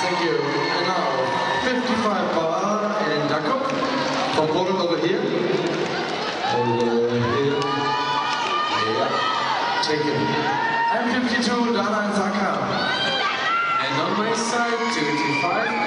Thank you. And now, 55 bar and Jakob from Poland over here. Over here. Yeah. Take it. And 52, Dana and Zaka. And on my side, 25.